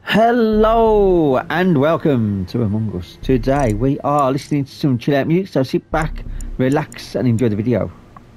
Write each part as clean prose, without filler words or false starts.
Hello and welcome to Among Us. Today we are listening to some chill out music, so sit back, relax and enjoy the video.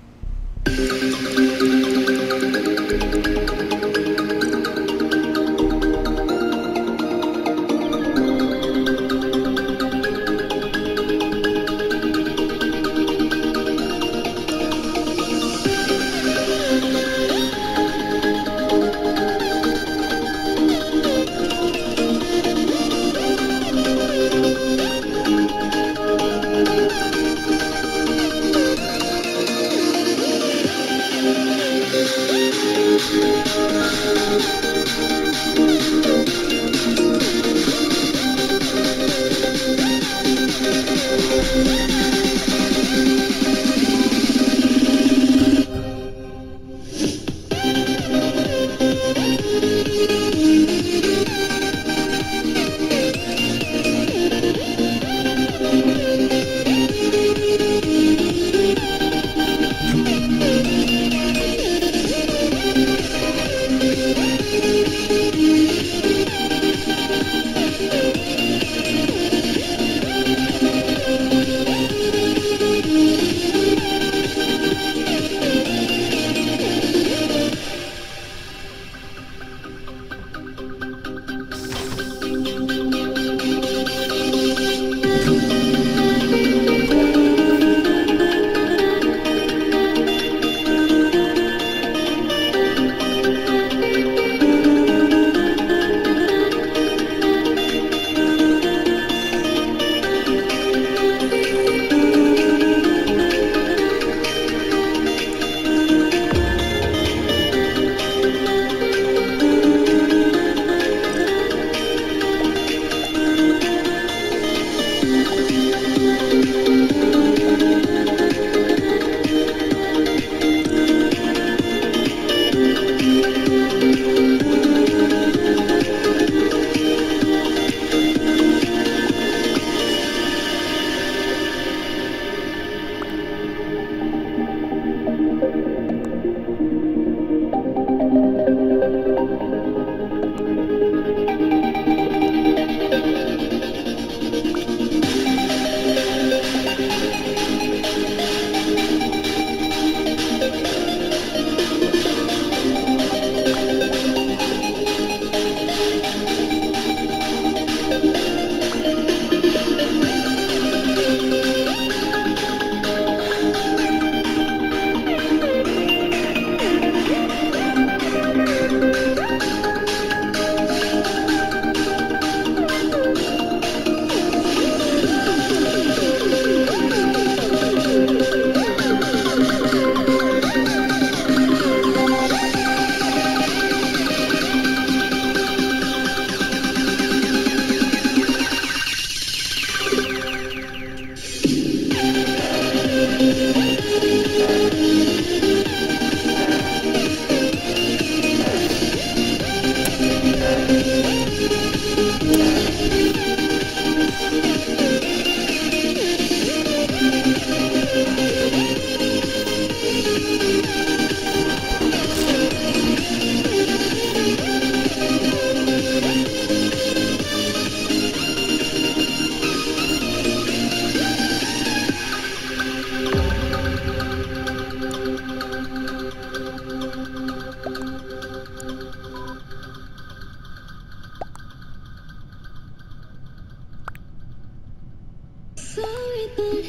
Sorry, but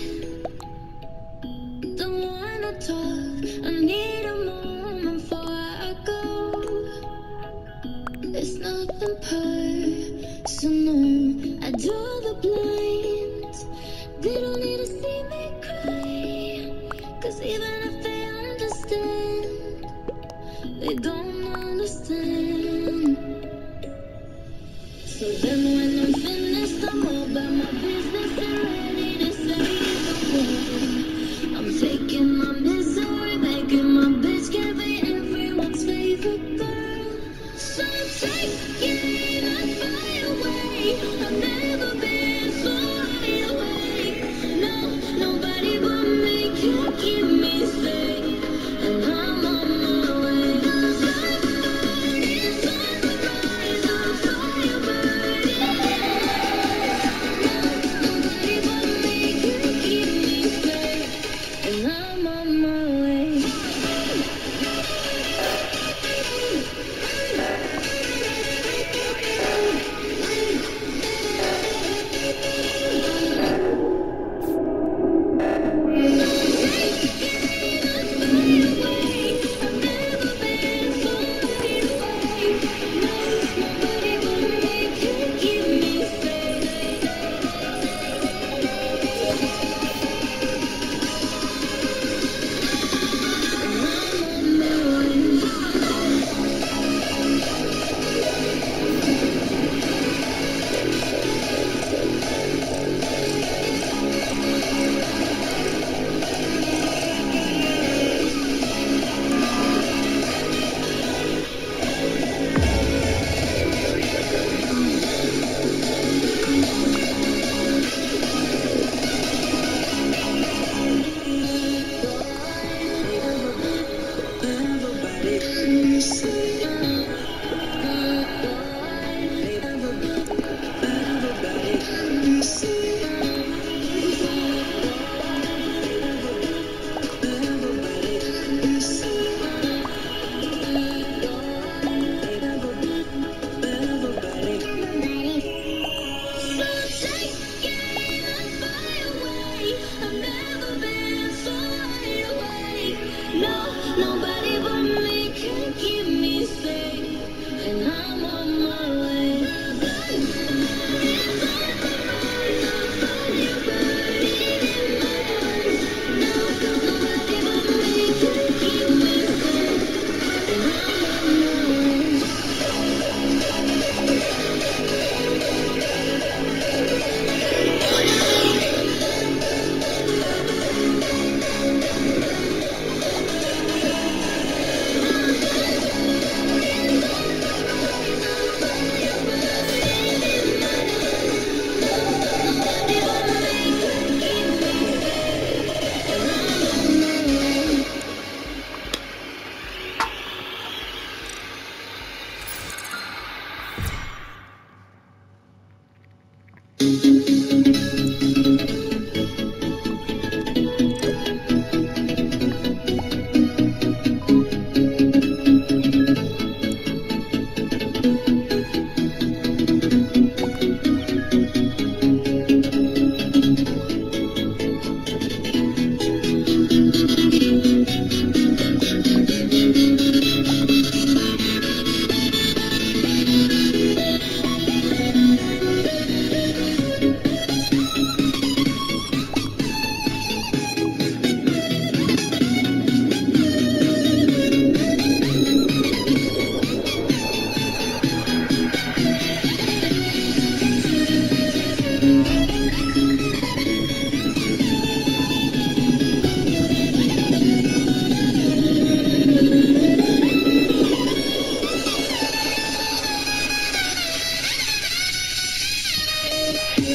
don't wanna talk. I need a moment before I go. It's nothing personal. I draw the blinds. They don't need to see me cry. 'Cause even if they understand, they don't understand. So then when I'm finished, I'm all about my business and ready to say the word. I'm taking my misery, making my bitch can be everyone's favorite girl. So I'm taking that fire away. I've never been so wide awake. No, nobody but me can keep me safe. And I'm on my way. 'Cause I'm burning on the rise of fire.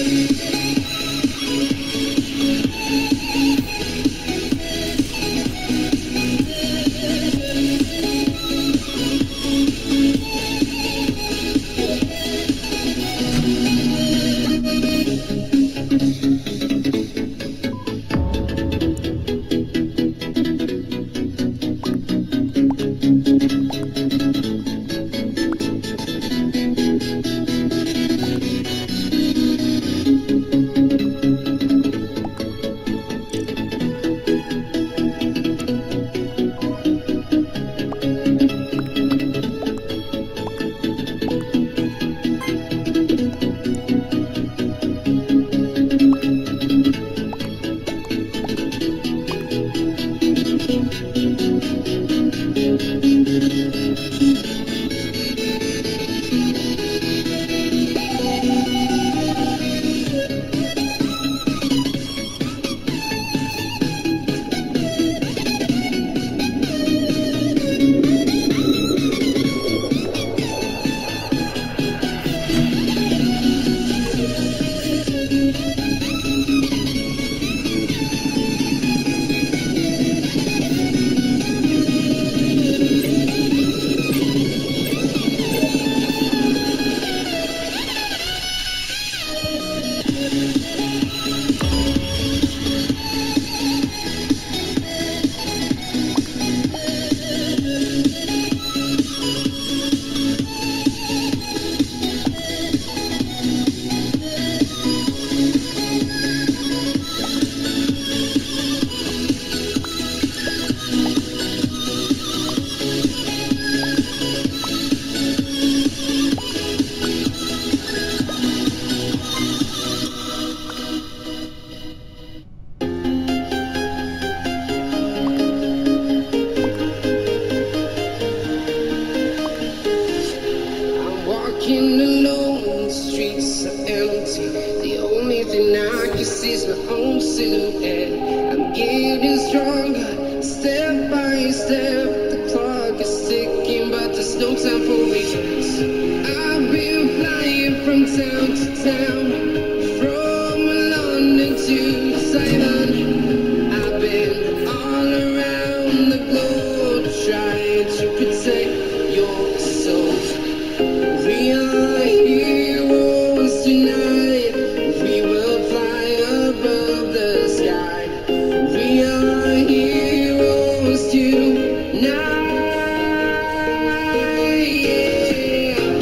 Walking alone, the streets are empty. The only thing I can see is my own silhouette. I'm getting stronger, step by step. The clock is ticking, but there's no time for regrets. I've been flying from town to town, from London to Taiwan. I've been all around the globe trying to protect your soul. We are heroes tonight. We will fly above the sky. We are heroes tonight. Yeah.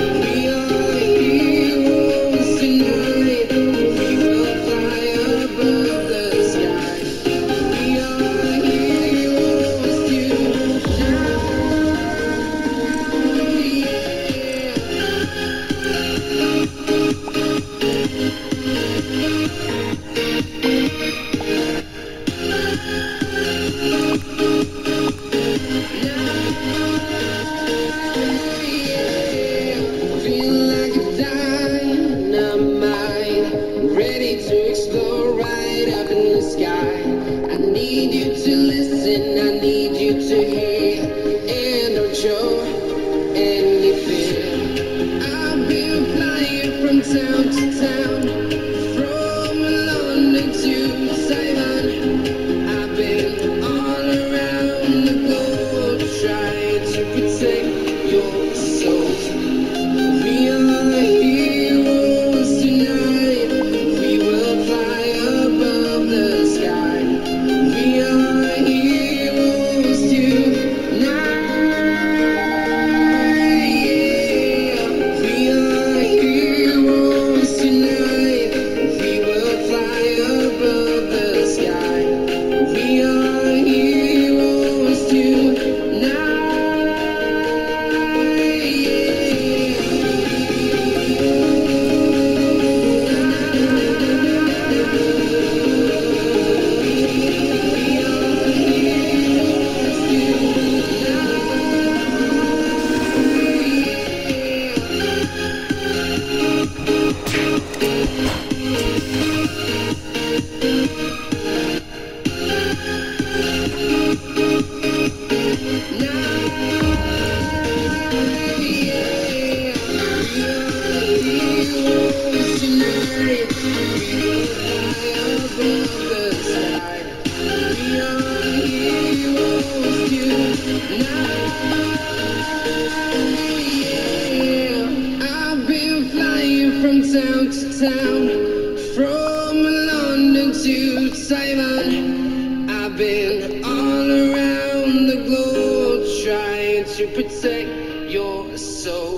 from town to town, from London to Taiwan. I've been all around the globe trying to protect your soul.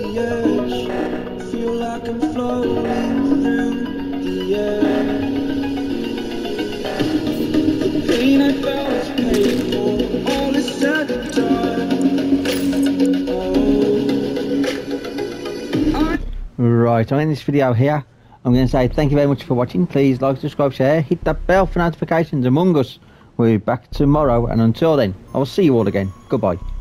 like I'm floating through the air. Right, I'll end this video here. I'm going to say thank you very much for watching. Please like, subscribe, share, hit that bell for notifications. Among Us, we'll be back tomorrow, and until then, I will see you all again. Goodbye.